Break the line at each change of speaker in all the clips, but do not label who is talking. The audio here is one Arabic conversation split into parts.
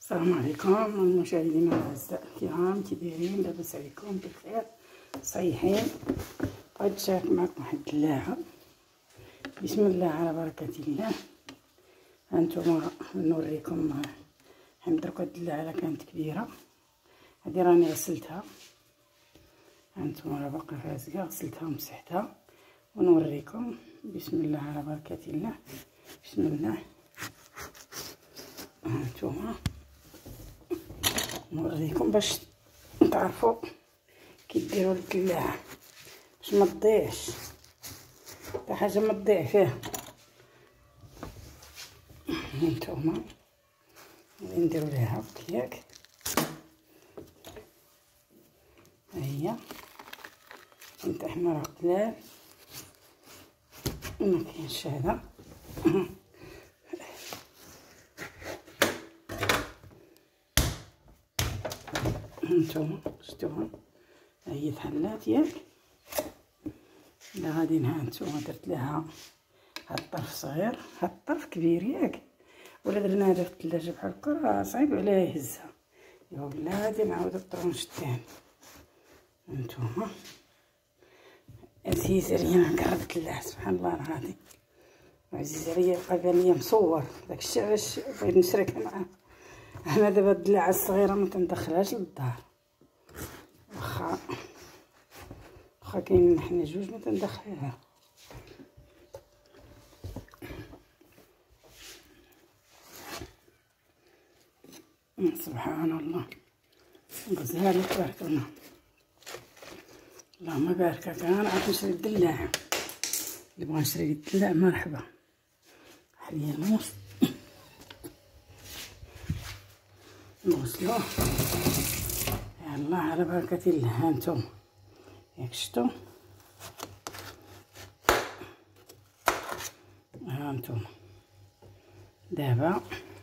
السلام عليكم المشاهدين الاعزاء الكرام، كي دايرين؟ لاباس عليكم بخير صحيحين؟ بغيت نشارك معكم واحد اللعبه. بسم الله على بركه الله. هانتوما نوريكم. حنضرب هاد اللعبه كانت كبيره، هادي راني غسلتها، هانتوما راه باقا فازيه، غسلتها ومسحتها ونوريكم. بسم الله على بركه الله. بسم الله. هانتوما نوريكم باش تعرفوا كي ديروا الكلاعه باش ما تضيعش، حتى حاجه ما تضيع فيها. هانتوما نديروا ليها هكاك، ها هي انت احمر قلال ما كاينش هذا. هانتوما شفتوها، ها هي الحلات ياك. لا غادي هانتوما درت لها هاد الطرف صغير هاد الطرف كبير ياك، ولا درنا هذا في الثلاجه بحال هكا راه صعيب عليه يهزها. ولا غادي نعاودو الطرونش الثاني. هانتوما عزيز عليا قربت الله سبحان الله العظيم، عزيز عليا بقى بان ليا مصور داكشي علاش بغيت نشارك معاه. انا دابا هاد الدلاعه الصغيره ما تندخلهاش للدار، واخا كاين حنا جوج ما تندخلها. سبحان الله غزاله تبارك الله. اللهم بارك. انا عاد نشري الدلاعه، اللي بغى نشري الدلاع مرحبا. حليا الموس نغسلوه. يلا على بركه الله. هانتوما ياك شتو، هانتوما دابا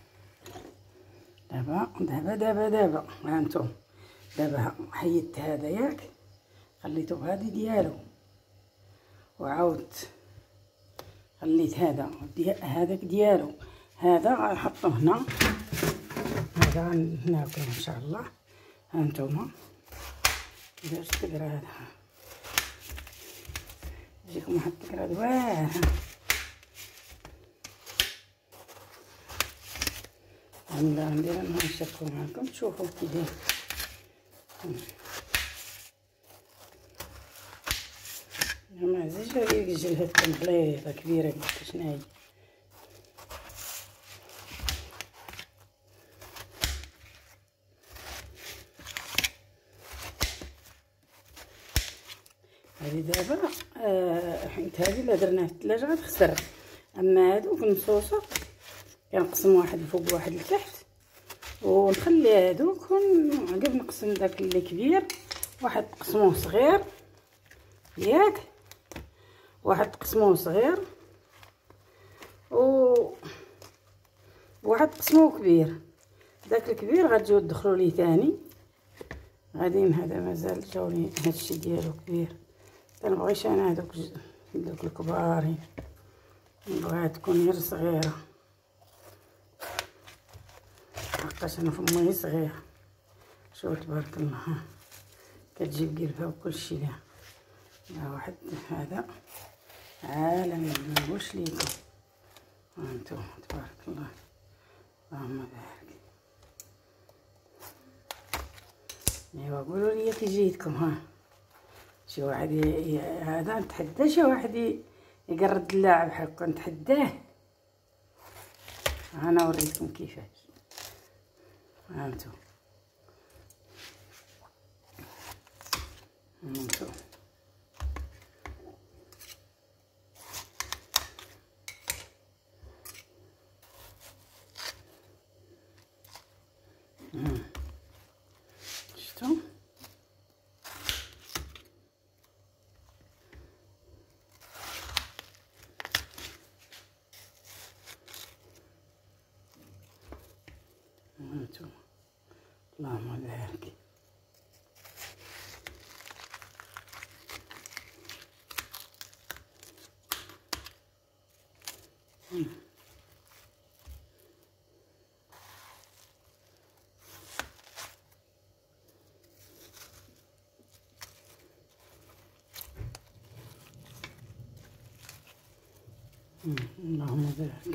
هانتوما دابا حيدت هذا ياك، خليته بهادي ديالو، وعاودت خليت هذاك ديالو، هذا غنحطو هنا، هذا غناكلو ان شاء الله. هانتوما باش تقراد يجيكم واحد التقراد واعر. ندير نشاركو معكم تشوفوا كي داير. ما عزيزش عليا الجلهه تكون بليضه كبيره قد شناهي. هذه دابا حيت هذه الا درناها في الثلاجه غتخسر، اما هادوك النصوصه كنقسم واحد الفوق واحد لتحت، ونخلي هادوك ونعقب نقسم داك اللي كبير، واحد تقسموه صغير ياك، واحد تقسموه صغير وواحد تقسموه كبير. داك الكبير غتجيو تدخلوا ليه ثاني. غاديين هذا مازال جاوني هادشي ديالو كبير، متنبغيش انا هادوك الكبارين، نبغيها تكون غير صغيره، حقاش انا فمي صغير. شوف تبارك الله كتجيب قلبها وكلشي ليها. واحد هذا عالم منقولش ليكم. هانتوما تبارك الله اللهم بارك. ايوا قولوا لي كي جيتكم. ها شي واحد هذا نتحدى شي واحد يقرد اللاعب بحال هكا، نتحداه. انا وريتكم كيفاش. هانتوما شفتوا هانتوما اللهم بارك. اللهم بارك.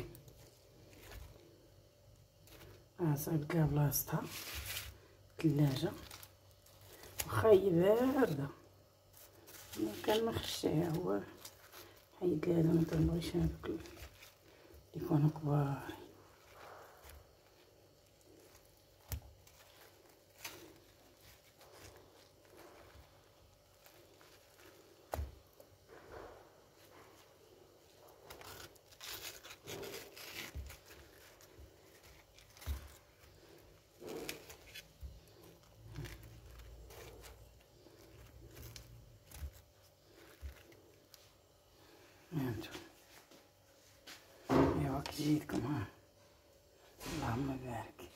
صيبت لها بلاصتها الثلاجة، واخا هي باردة كان مخشيها، هو حيد لها هذا، متنبغيش هادوك اللي يكونوا كبار. هانتو ايوا كي جيتكم، ها اللهم بارك.